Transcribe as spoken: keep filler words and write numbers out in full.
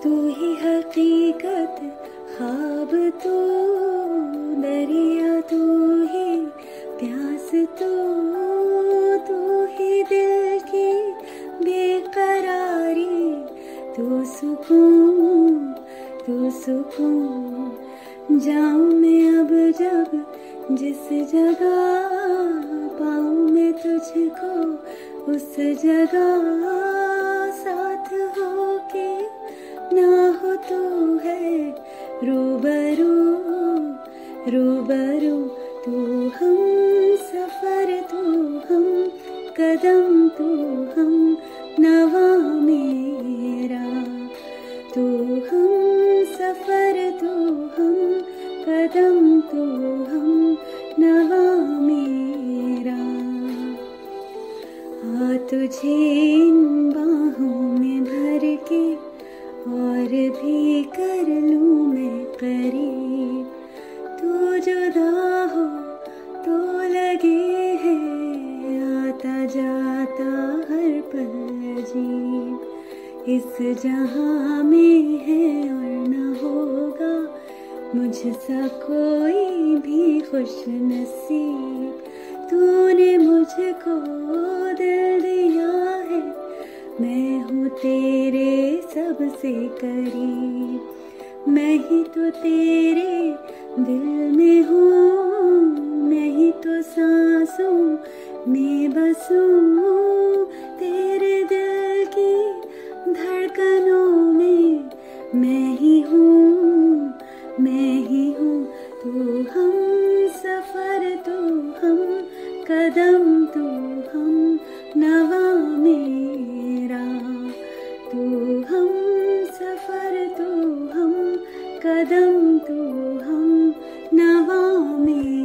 तू ही हकीकत ख्वाब तू दरिया तू ही प्यास तू तू ही दिल की बेकरारी तू सुकून तू सुकून। जाऊं मैं अब जब जिस जगह पाऊं मैं तुझको उस जगह साथ हो के ना हो तू है रूबरू रूबरू। तू हम सफर तू हम कदम तू हम नवा मेरा। तू हम सफर तू हम कदम तू हम नवा मेरा। आ तुझे इन बाहों में भर के और भी कर लूं मैं करीब। तू जुदा हो तो लगे है आता जाता हर पल अजीब। इस जहां में है और न होगा मुझसा कोई भी खुश नसीब। तूने मुझको दिल दिया है मैं हूँ तेरे सबसे करीब। मैं ही तो तेरे दिल में हूँ मैं ही तो सांसों में बसूं। तेरे दिल की धड़कनों में मैं ही हूँ मैं ही हूँ। तू हम सफर तू हम कदम तू हम नवा मेरा। तू हम सफर तू हम कदम तू हम नवा मेरा।